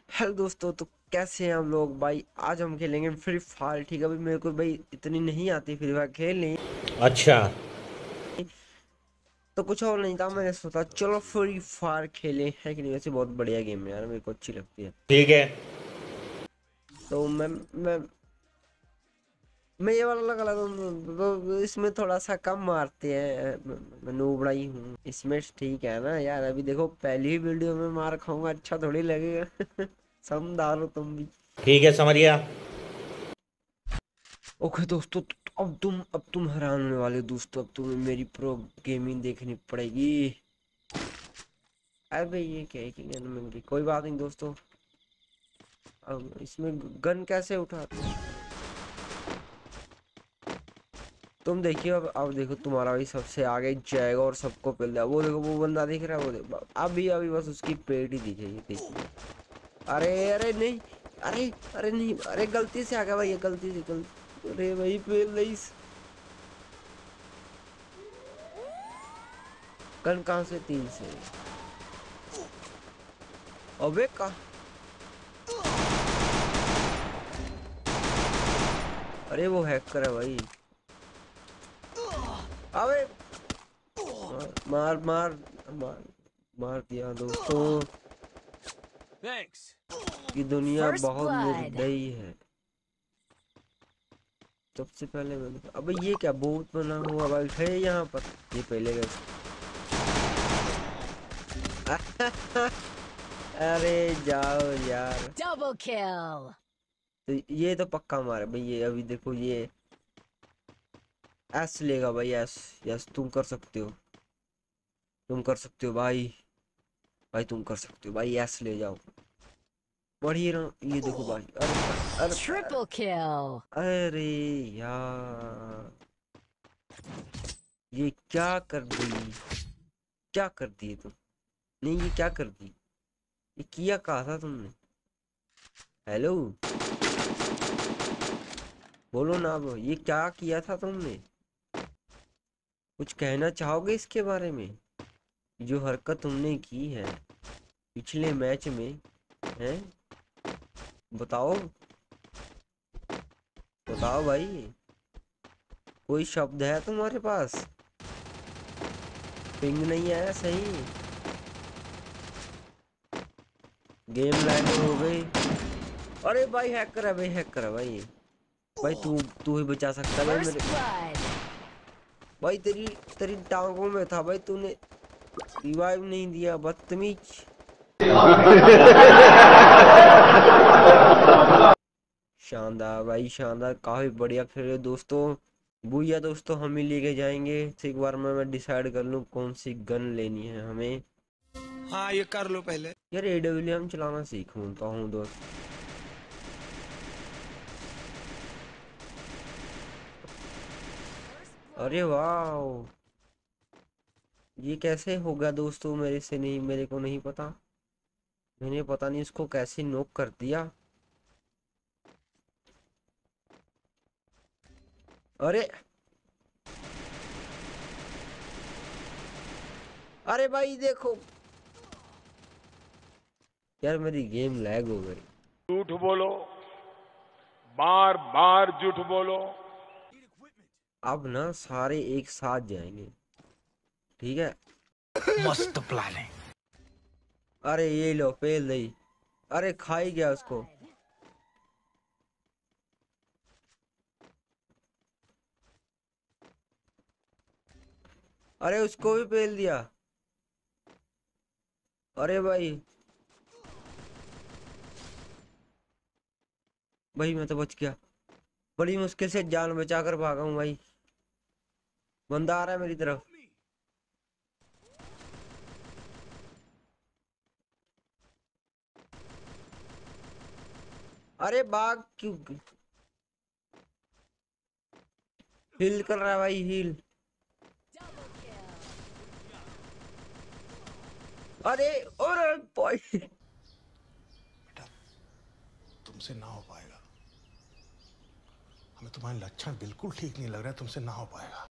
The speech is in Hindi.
हेलो दोस्तों, तो कैसे हैं हम लोग भाई। आज हम खेलेंगे फ्री फायर। ठीक है भाई, मेरे को भाई इतनी नहीं आती फ्री फायर खेलनी। अच्छा। तो कुछ और नहीं था, मैंने सोचा चलो फ्री फायर खेलें, है कि नहीं। वैसे बहुत बढ़िया गेम है यार, मेरे को अच्छी लगती है। ठीक है। तो मैं ये वाला लगा तो इसमें थोड़ा सा कम मारते हैं। मैं नूबड़ा ही हूँ इसमें, ठीक है ना यार। अभी देखो पहली ही वीडियो में मार खाऊंगा, अच्छा थोड़ी लगेगा। समझदार हो तुम भी। ठीक है, समझ गया। ओके दोस्तों, तो अब तुम हैरान होने वाले हो दोस्तों। अब तुम्हें मेरी प्रो गेमिंग देखनी पड़ेगी। अबे ये क्या है कि गन की कोई बात नहीं दोस्तों। अब इसमें गन कैसे उठाते हैं तुम देखिए। अब देखो तुम्हारा भाई सबसे आगे जाएगा और सबको पेल देगा। वो देखो वो बंदा दिख रहा है, वो देखो अभी अभी बस उसकी पेट ही दिखेगी, देखिए। अरे अरे नहीं, अरे अरे नहीं, अरे गलती से आ गया भाई, ये गलती। अरे भाई पेल नहीं। गन कहाँ से, तीन से। अबे कहाँ, अरे वो हैकर है भाई। अबे मार मार मार मार दिया दोस्तों। ये दुनिया First बहुत blood. निर्दयी है। सबसे पहले मैंने, अबे ये क्या भूत बना हुआ भाई है यहाँ पर। ये पहले का अरे जाओ यार। Double kill. तो ये तो पक्का मारे भाई। ये अभी देखो, ये एस लेगा भाई, एस। यस तुम कर सकते हो, तुम कर सकते हो भाई। भाई तुम कर सकते हो भाई, एस ले जाओ। बढ़िया रहा ये देखो भाई। अरे Triple kill. अरे यार, ये क्या कर दी, क्या कर दी तुम। नहीं ये क्या कर दी, ये किया कहा था तुमने। हेलो, बोलो ना। अब ये क्या किया था तुमने, कुछ कहना चाहोगे इसके बारे में। जो हरकत तुमने की है पिछले मैच में, है। बताओ, बताओ भाई। कोई शब्द है तुम्हारे पास। पिंग नहीं आया सही, गेम लैग हो गई। अरे भाई हैकर है भाई, हैकर है भाई। भाई तू तू ही बचा सकता है भाई First मेरे। blood. भाई तेरी तेरी टांगों में था भाई, तूने रिवाइव नहीं दिया, बदतमीज। शानदार भाई शानदार, काफी बढ़िया खेले दोस्तों। भूया दोस्तों, हम ही लेके जाएंगे। तो एक बार मैं डिसाइड कर लूं कौन सी गन लेनी है हमें। हाँ, ये कर लो पहले। यार एडब्ल्यूएम चलाना सीखूंगा हूँ दोस्त। अरे वाह, ये कैसे हो गया दोस्तों मेरे से, नहीं मेरे को नहीं पता। मैंने पता नहीं इसको कैसे नॉक कर दिया। अरे अरे भाई देखो यार, मेरी गेम लैग हो गई। झूठ बोलो, बार बार झूठ बोलो। अब ना सारे एक साथ जाएंगे, ठीक है। मस्त प्लान है। अरे ये लो फेल नहीं। अरे खा ही गया उसको। अरे उसको भी फेल दिया। अरे भाई, भाई मैं तो बच गया। बड़ी मुश्किल से जान बचा कर भागा हूँ भाई। बंदा आ रहा है मेरी तरफ। अरे भाग क्यों, हील कर रहा है भाई, हील। अरे अरे भाई, बेटा, तुमसे ना हो पाएगा। हमें तुम्हारे लक्षण बिल्कुल ठीक नहीं लग रहा है, तुमसे ना हो पाएगा।